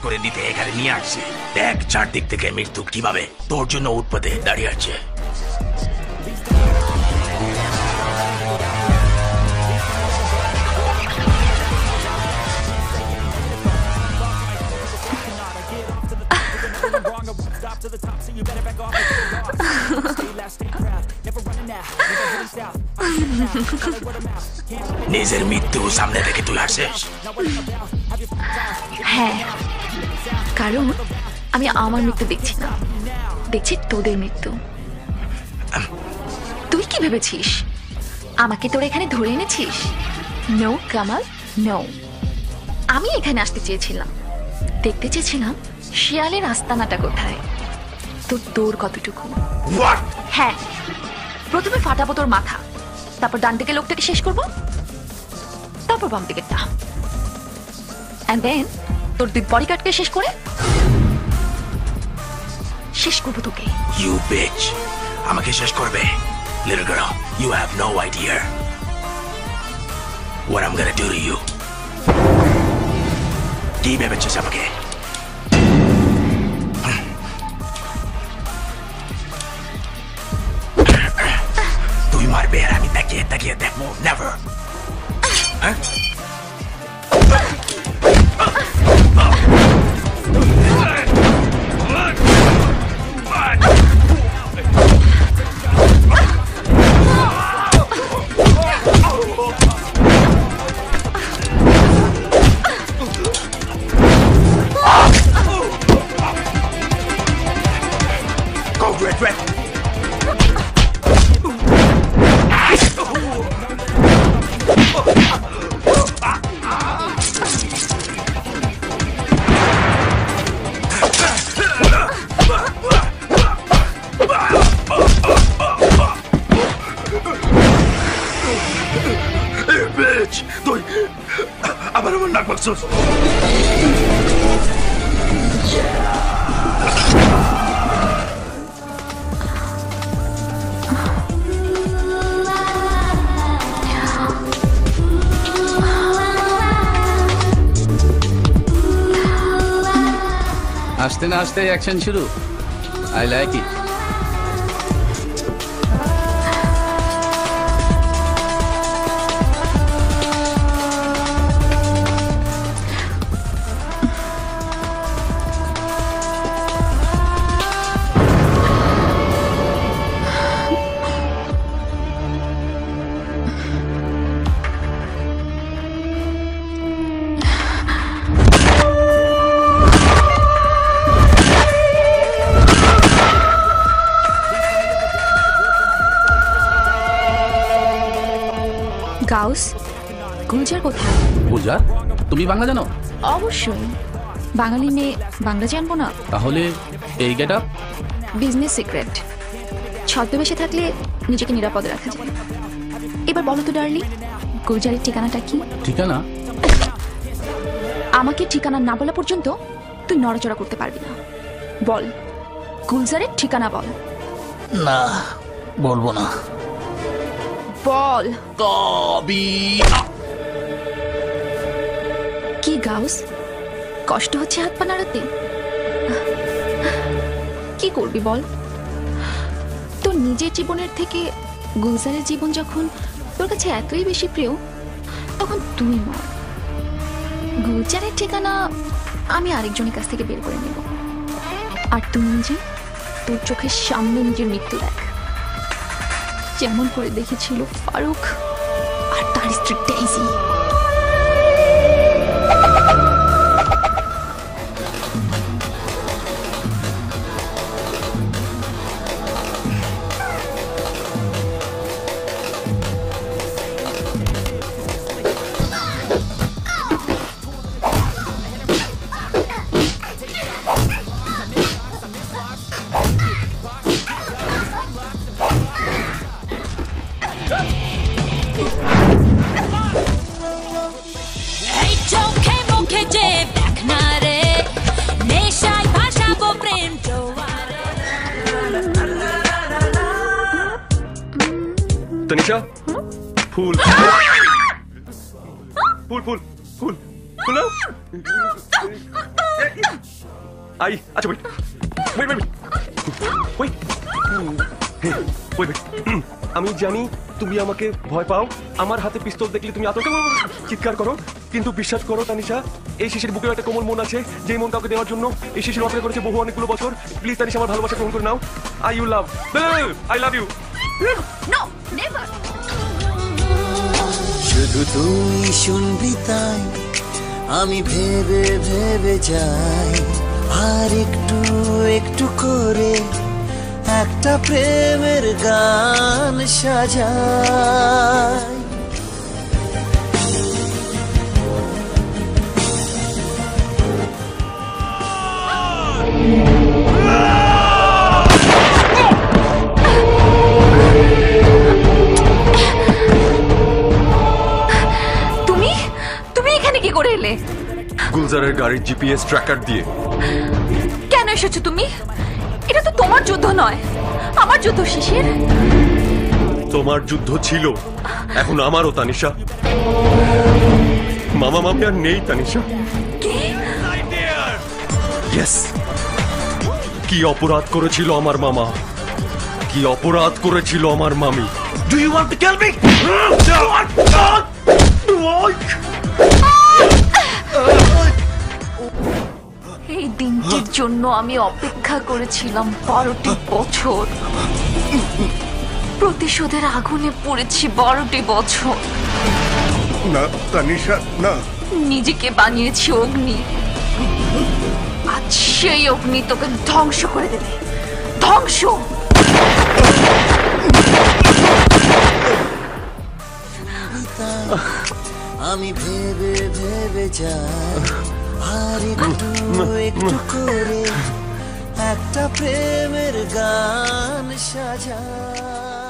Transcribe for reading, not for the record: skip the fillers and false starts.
করে দিতে এখানে নিয়ে আসছি। দেখ চারদিক থেকে মৃত্যু কিভাবে তোর জন্য উৎপাদে দাঁড়িয়ে আছে। নিজের মৃত্যু সামনে রেখে তুই আসিস? হ্যাঁ, কারণ আমি আমার মৃত্যু দেখছি না, দেখছি তোদের মৃত্যু। তুই কি ভেবেছিস আমাকে তোর এখানে ধরে এনেছিস? No Kamal, no. আমি এখানে আসতে চেয়েছিলাম, দেখতে চেয়েছিলাম শিয়ালের আস্তানাটা কোথায়, তোর দৌড় কতটুকু। হ্যাঁ, প্রথমে ফাটাবো তোর মাথা, তারপর ডান দিকে লোকটাকে শেষ করবো, তারপর বাম দিকেরটা, এন্ড দেন তোর দুই বডি কাটকে শেষ করে শেষ করবো তোকে। ইউ বিচ, আমাকে শেষ করবে? Little girl, you have no idea what I'm gonna do to you. কি ভেবেছিস আমাকে? তুই মারবে আর আমি তাকিয়ে তাকিয়ে দেখবো? নেভার। আসতে না আসতে অ্যাকশন শুরু। I like it. Gaus, Gulzar কোথায়? গুলজার? তুমি বাংলা জানো? অবশ্যই, বাঙালি মেয়ে বাংলা জানবো না? তাহলে এই গেট আপ? Business secret. ছদ্মবেশে থাকলে নিজেকে নিরাপদে রাখা যায়। এবার বলো তো ডার্লি, গুলজারের ঠিকানাটা কি? ঠিকানা? আমাকে ঠিকানা না বলা পর্যন্ত তুই নড়াচড়া করতে পারবি না। বল, গুলজারের ঠিকানা বল। না, বলবো না। বল। কবি। কি গাউস, কষ্ট হচ্ছে হাত পা নাড়াতে? কি করবি বল? তোর নিজের জীবনের থেকে গুলজারের জীবন যখন তোর কাছে এতই বেশি প্রিয়, তখন তুই মর। গুলজারের ঠিকানা আমি আরেকজনের কাছ থেকে বের করে নেব, আর তুই নিজে তোর চোখের সামনে নিজের মৃত্যু দেখ, যেমন করে দেখেছিল ফারুক আর তার স্ত্রী ডেইজি। तनिषा, फूल फूल फूल फूल फूल আচ্ছা wait wait wait wait wait আমি জানি তুমি আমাকে ভয় পাও, আমার হাতে পিস্তল দেখলে তুমি আতঙ্কে চিৎকার করো, কিন্তু বিশ্বাস করো তানিশা, এই শিশির বুকের একটা কোমল মন আছে, যে মন কাউকে দেওয়ার জন্য এই শিশির অপেক্ষা করেছে বহু অনেকগুলো বছর। প্লিজ তানিশা, আমার ভালোবাসা গ্রহণ করে নাও। I love you. No never. শুধু তুই শুনবি তাই আমি ভেবে ভেবে যাই, আর একটু একটু করে একটা প্রেমের গান সাজাই। তুমি এখানে কি করে এলে? গুলজারের গাড়ির জিপিএস ট্র্যাকার দিয়ে। কেন এসেছো তুমি? এটা তো তোমার যুদ্ধ নয়, আমার যুদ্ধ শিশির। তোমার যুদ্ধ ছিল, এখন আমারও তানিশা। মামা মামি আর নেই তানিশা। ইয়েস, কি অপরাধ করেছিল আমার মামা, কি অপরাধ করেছিল আমার মামি। Do you want to kill me? এই দিনটির জন্য আমি অপেক্ষা করেছিলাম 12টি বছর। প্রতিশোধের আগুনে পড়েছি 12টি বছর। না তানিশা, না। নিজেকে বানিয়েছি অগ্নি, আজ সেই অগ্নি তোকে ধ্বংস করে দেবে। ধ্বংস। আমি ভেবে ভেবে যাই, আর একটু একটু করে একটা প্রেমের গান সাজাই।